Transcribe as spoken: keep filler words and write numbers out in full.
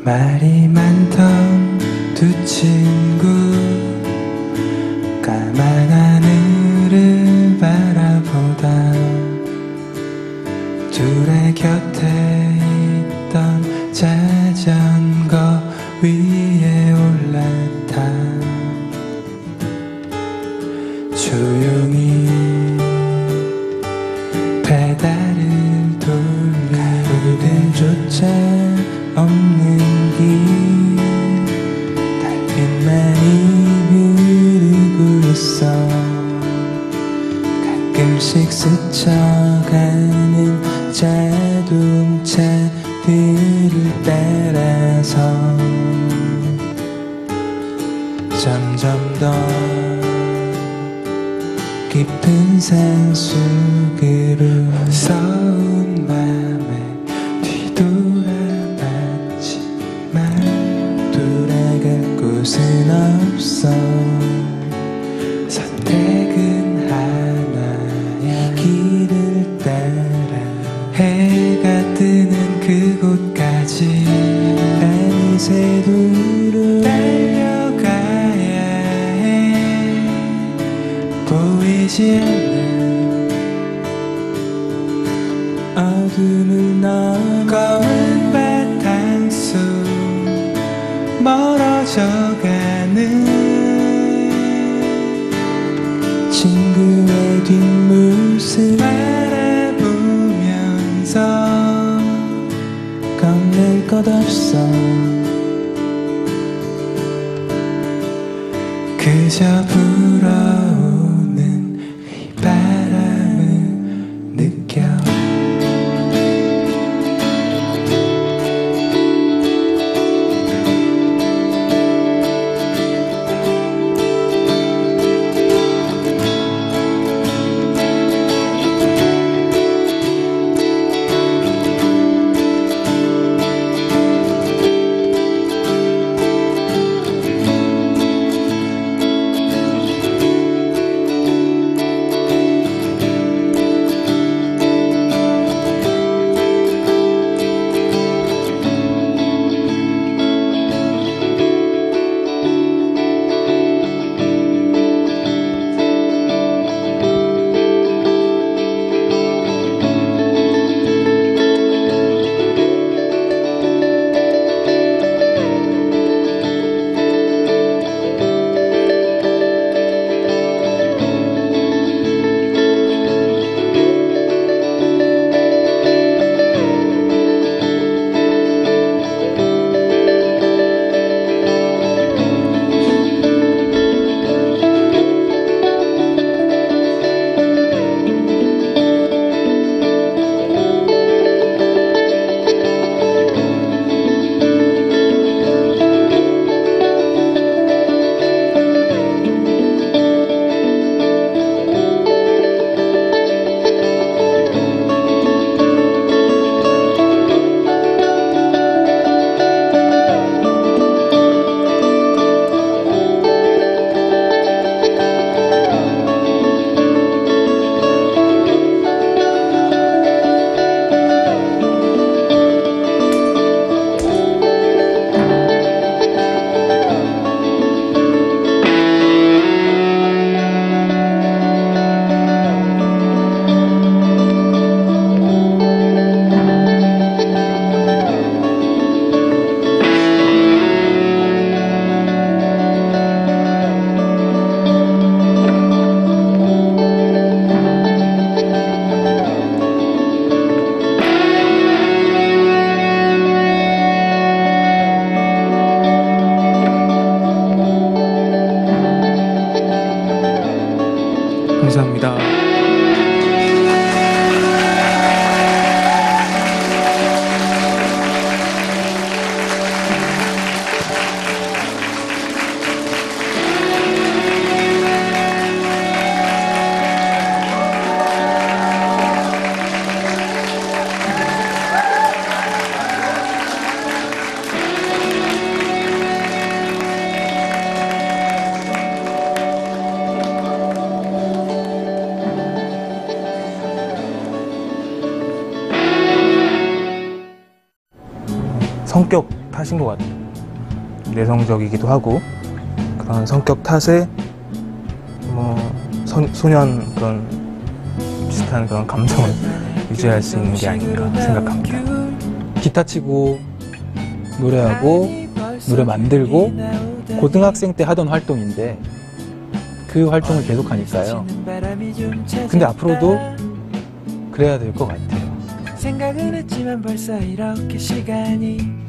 말이 많던 두 친구 까만 하늘을 바라보다 둘의 곁에 있던 자전거 위에 올라타 조용히 페달을 돌려 그들조차 없는 길 달빛만이 흐르고 있어 가끔씩 스쳐가는 자동차들을 따라서 점점 더 깊은 산속으로 서운 맘에 뒤돌아봤지만 돌아갈 곳은 없어 선택은 하나야 길을 따라 해가 뜨는 그곳까지 밤새도록 달려가야 해 보이지 않는 어둠을 넘어 검은 바탕속 멀어져가는 친구의 뒷모습 바라보면서 겁낼 것 없어 그저 불어오는 이 바람을 느껴 감사합니다. 성격 탓인 것 같아요. 내성적이기도 하고 그런 성격 탓에 뭐 소, 소년 그런 비슷한 그런 감정을 유지할 수 있는 게 아닌가 생각합니다. 기타 치고 노래하고 노래 만들고 고등학생 때 하던 활동인데 그 활동을 계속 하니까요. 근데 앞으로도 그래야 될 것 같아요. 생각은 했지만 벌써 이렇게 시간이